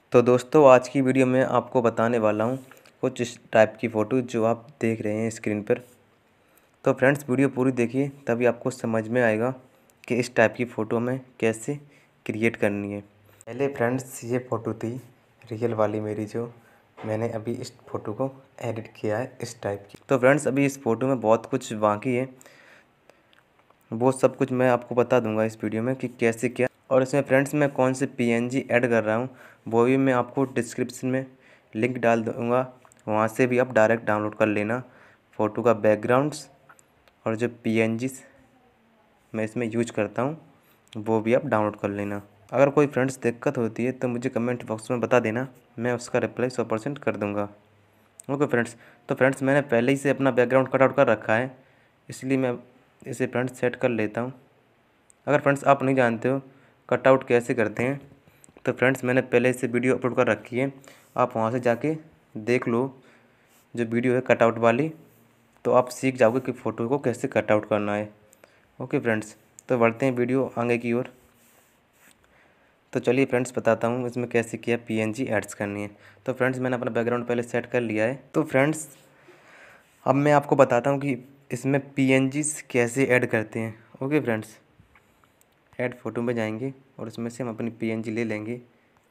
तो दोस्तों आज की वीडियो में आपको बताने वाला हूँ कुछ इस टाइप की फ़ोटो जो आप देख रहे हैं स्क्रीन पर। तो फ्रेंड्स वीडियो पूरी देखिए तभी आपको समझ में आएगा कि इस टाइप की फ़ोटो में कैसे क्रिएट करनी है। पहले फ्रेंड्स ये फ़ोटो थी रियल वाली मेरी, जो मैंने अभी इस फ़ोटो को एडिट किया है इस टाइप की। तो फ्रेंड्स अभी इस फ़ोटो में बहुत कुछ बाकी है, वो सब कुछ मैं आपको बता दूंगा इस वीडियो में कि कैसे क्या। और इसमें फ्रेंड्स मैं कौन से पीएनजी ऐड कर रहा हूँ वो भी मैं आपको डिस्क्रिप्शन में लिंक डाल दूँगा, वहाँ से भी आप डायरेक्ट डाउनलोड कर लेना फ़ोटो का बैकग्राउंड्स। और जो पीएनजीस मैं इसमें यूज करता हूँ वो भी आप डाउनलोड कर लेना। अगर कोई फ्रेंड्स दिक्कत होती है तो मुझे कमेंट बॉक्स में बता देना, मैं उसका रिप्लाई 100% कर दूँगा। Okay friends. तो फ्रेंड्स मैंने पहले ही से अपना बैकग्राउंड कट आउट कर रखा है, इसलिए मैं इसे फ्रेंड्स सेट कर लेता हूँ। अगर फ्रेंड्स आप नहीं जानते हो कट आउट कैसे करते हैं तो फ्रेंड्स मैंने पहले से वीडियो अपलोड कर रखी है, आप वहाँ से जाके देख लो जो वीडियो है कट आउट वाली, तो आप सीख जाओगे कि फ़ोटो को कैसे कट आउट करना है। ओके फ्रेंड्स, तो बढ़ते हैं वीडियो आगे की ओर। तो चलिए फ्रेंड्स बताता हूँ इसमें कैसे क्या पीएनजी ऐड्स करनी है। तो फ्रेंड्स मैंने अपना बैकग्राउंड पहले सेट कर लिया है। तो फ्रेंड्स अब मैं आपको बताता हूँ कि इसमें पीएनजीस कैसे ऐड करते हैं। ओके फ्रेंड्स, ऐड फ़ोटो में जाएंगे और उसमें से हम अपनी पीएनजी ले लेंगे।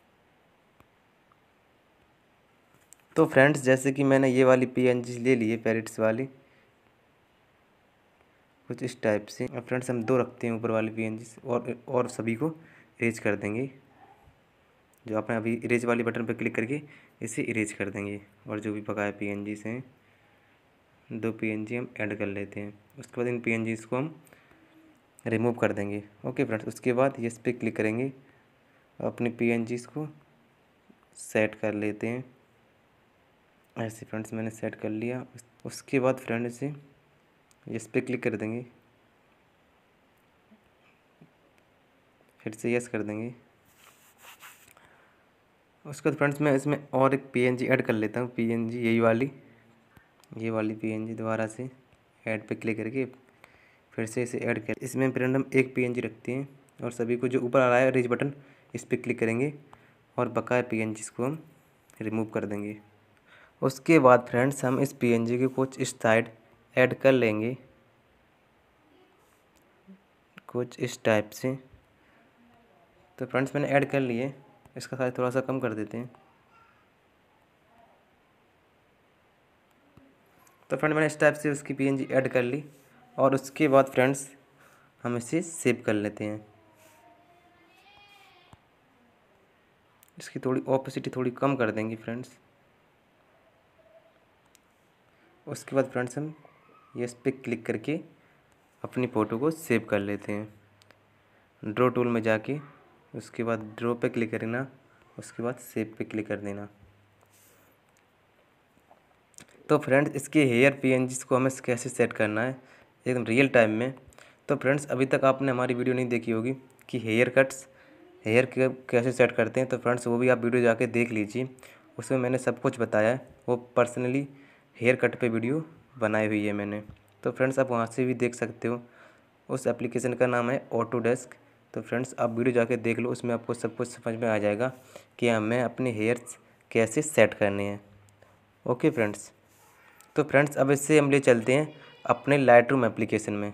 तो फ्रेंड्स जैसे कि मैंने ये वाली पीएनजी ले ली है पैरेट्स वाली, कुछ इस टाइप से। और फ्रेंड्स हम 2 रखते हैं ऊपर वाली पीएनजी और सभी को इरेज कर देंगे। जो आपने अभी इरेज वाली बटन पर क्लिक करके इसे इरेज कर देंगे। और जो भी बकाया पीएनजीस हैं 2 पीएनजी हम ऐड कर लेते हैं। उसके बाद इन पीएनजीस को हम रिमूव कर देंगे। ओके फ्रेंड्स, उसके बाद इस पर क्लिक करेंगे, अपनी पीएनजीस को सेट कर लेते हैं ऐसे। फ्रेंड्स मैंने सेट कर लिया। उसके बाद फ्रेंड से इस पर क्लिक कर देंगे, फिर से यस कर देंगे। उसके बाद फ्रेंड्स मैं इसमें और एक पीएनजी ऐड कर लेता हूँ, पीएनजी ये वाली पीएनजी दोबारा से ऐड पे क्लिक करके फिर से इसे ऐड कर। इसमें फ्रेंड हम एक पीएनजी रखते हैं और सभी को जो ऊपर आ रहा है रीच बटन इस पर क्लिक करेंगे और बकाया पीएनजीज को हम रिमूव कर देंगे। उसके बाद फ्रेंड्स हम इस पीएनजी के कुछ इस साइड ऐड कर लेंगे, कुछ इस टाइप से। तो फ्रेंड्स मैंने ऐड कर लिए, इसका साइज थोड़ा सा कम कर देते हैं। तो फ्रेंड मैंने इस टाइप से उसकी पीएनजी ऐड कर ली और उसके बाद फ्रेंड्स हम इसे सेव कर लेते हैं। इसकी थोड़ी ओपेसिटी थोड़ी कम कर देंगे फ्रेंड्स। उसके बाद फ्रेंड्स हम इस पर क्लिक करके अपनी फ़ोटो को सेव कर लेते हैं। ड्रॉ टूल में जाके उसके बाद ड्रॉ पे क्लिक करना, उसके बाद सेव पे क्लिक कर देना। तो फ्रेंड्स इसके हेयर पीएनजीज को हमें कैसे सेट करना है एकदम रियल टाइम में। तो फ्रेंड्स अभी तक आपने हमारी वीडियो नहीं देखी होगी कि हेयर के कैसे सेट करते हैं, तो फ्रेंड्स वो भी आप वीडियो जाके देख लीजिए, उसमें मैंने सब कुछ बताया है। वो पर्सनली हेयर कट पे वीडियो बनाई हुई है मैंने, तो फ्रेंड्स आप वहाँ से भी देख सकते हो। उस एप्लीकेशन का नाम है ऑटोडेस्क। तो फ्रेंड्स आप वीडियो जाके देख लो, उसमें आपको सब कुछ समझ में आ जाएगा कि हमें अपने हेयर्स कैसे सेट करने हैं। ओके फ्रेंड्स, तो फ्रेंड्स अब इससे हम ले चलते हैं अपने लाइटरूम एप्लीकेशन में।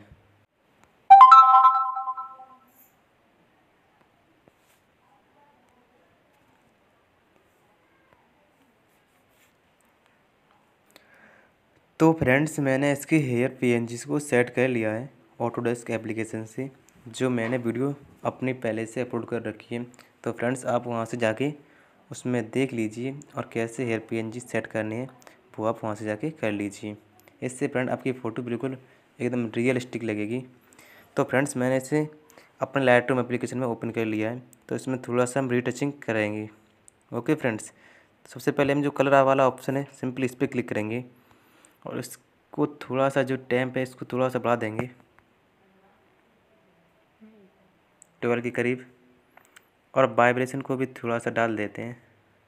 तो फ्रेंड्स मैंने इसके हेयर पीएनजीज को सेट कर लिया है ऑटोडेस्क एप्लीकेशन से, जो मैंने वीडियो अपनी पहले से अपलोड कर रखी है। तो फ्रेंड्स आप वहां से जाके उसमें देख लीजिए और कैसे हेयर पीएनजी सेट करने हैं वो आप वहां से जाके कर लीजिए। इससे फ्रेंड आपकी फ़ोटो बिल्कुल एकदम रियलिस्टिक लगेगी। तो फ्रेंड्स मैंने इसे अपने लाइटरूम एप्लीकेशन में ओपन कर लिया है। तो इसमें थोड़ा सा हम रीटचिंग करेंगे। ओके फ्रेंड्स, सबसे पहले हम जो कलर वाला ऑप्शन है सिंपली इस पर क्लिक करेंगे और इसको थोड़ा सा जो टैम्प है इसको थोड़ा सा बढ़ा देंगे 12 के करीब, और वाइब्रेशन को भी थोड़ा सा डाल देते हैं।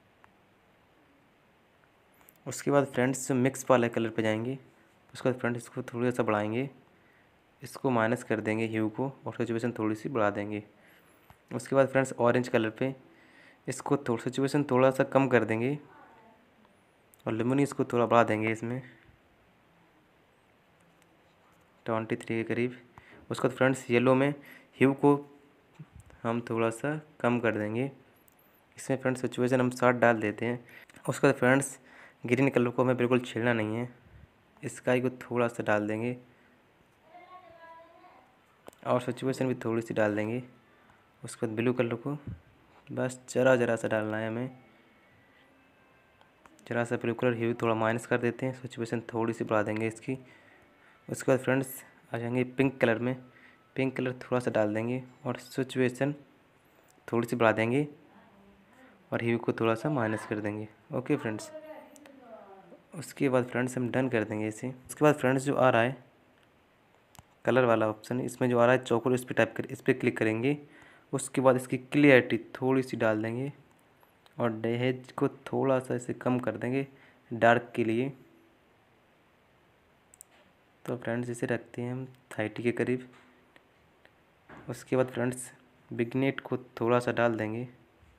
उसके बाद फ्रेंड्स मिक्स वाले कलर पे जाएंगे। उसके बाद फ्रेंड्स इसको थोड़ा सा बढ़ाएंगे, इसको माइनस कर देंगे ह्यू को और सैचुरेशन थोड़ी सी बढ़ा देंगे। उसके बाद फ्रेंड्स ऑरेंज कलर पे इसको सिचुएशन थोड़ा सा कम कर देंगे और लुमिनीस को थोड़ा बढ़ा देंगे इसमें 23 के करीब। उसके बाद फ्रेंड्स येलो में ह्यू को हम थोड़ा सा कम कर देंगे। इसमें फ्रेंड्स सिचुएशन हम 60 डाल देते हैं। उसके बाद फ्रेंड्स ग्रीन कलर को हमें बिल्कुल छेड़ना नहीं है, स्काई को थोड़ा सा डाल देंगे और सिचुएशन भी थोड़ी सी डाल देंगे। उसके बाद ब्लू कलर को बस ज़रा सा डालना है हमें, ज़रा सा ब्लू कलर ह्यू थोड़ा माइनस कर देते हैं, सिचुएशन थोड़ी सी बढ़ा देंगे इसकी। उसके बाद फ्रेंड्स आ जाएंगे पिंक कलर में, पिंक कलर थोड़ा सा डाल देंगे और सिचुएशन थोड़ी सी बढ़ा देंगे और ह्यू को थोड़ा सा माइनस कर देंगे। ओके फ्रेंड्स, उसके बाद फ्रेंड्स हम डन कर देंगे इसे। उसके बाद फ्रेंड्स जो आ रहा है कलर वाला ऑप्शन, इसमें जो आ रहा है चॉकलेट, इस पर क्लिक करेंगे। उसके बाद इसकी क्लियरिटी थोड़ी सी डाल देंगे और डैहेज को थोड़ा सा इसे कम कर देंगे डार्क के लिए। तो फ्रेंड्स इसे रखते हैं हम 30 के करीब। उसके बाद फ्रेंड्स बिगनेट को थोड़ा सा डाल देंगे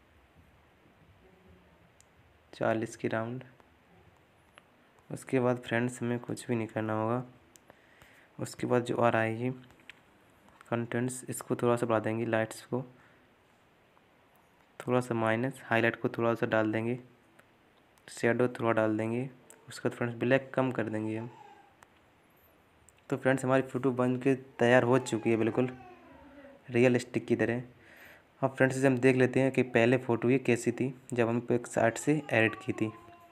40 के राउंड। उसके बाद फ्रेंड्स हमें कुछ भी नहीं करना होगा। उसके बाद जो आ रहा है ये कंटेंट्स, इसको थोड़ा सा बढ़ा देंगे, लाइट्स को थोड़ा सा माइनस, हाईलाइट को थोड़ा सा डाल देंगे, शेडो थोड़ा डाल देंगे। उसके बाद फ्रेंड्स ब्लैक कम कर देंगे हम। तो फ्रेंड्स हमारी फ़ोटो बन के तैयार हो चुकी है बिल्कुल रियलिस्टिक की तरह। अब फ्रेंड्स इसे हम देख लेते हैं कि पहले फ़ोटो ये कैसी थी जब हम एक साइट से एडिट की थी।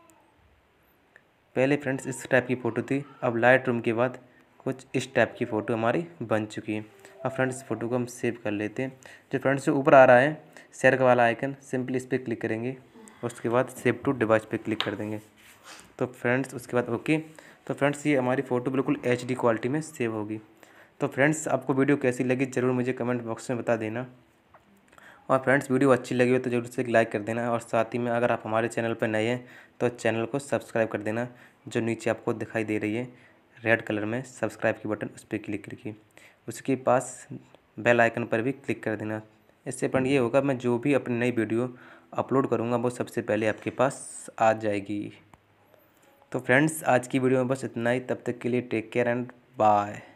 पहले फ्रेंड्स इस टाइप की फ़ोटो थी, अब लाइट रूम के बाद कुछ इस टाइप की फ़ोटो हमारी बन चुकी है। अब फ्रेंड्स फ़ोटो को हम सेव कर लेते हैं। जो फ्रेंड्स जो ऊपर आ रहा है शेयर का वाला आइकन, सिंपली इस पर क्लिक करेंगे, उसके बाद सेव टू डिवाइस पे क्लिक कर देंगे। तो फ्रेंड्स उसके बाद ओके। तो फ्रेंड्स ये हमारी फ़ोटो बिल्कुल HD क्वालिटी में सेव होगी। तो फ्रेंड्स आपको वीडियो कैसी लगी ज़रूर मुझे कमेंट बॉक्स में बता देना। और फ्रेंड्स वीडियो अच्छी लगी हो तो ज़रूर से एक लाइक कर देना और साथ ही में अगर आप हमारे चैनल पर नए हैं तो चैनल को सब्सक्राइब कर देना। जो नीचे आपको दिखाई दे रही है रेड कलर में सब्सक्राइब की बटन, उस पर क्लिक करके उसके पास बेल आइकन पर भी क्लिक कर देना। इससे फ्रेंड ये होगा मैं जो भी अपनी नई वीडियो अपलोड करूँगा वो सबसे पहले आपके पास आ जाएगी। तो फ्रेंड्स आज की वीडियो में बस इतना ही, तब तक के लिए टेक केयर एंड बाय।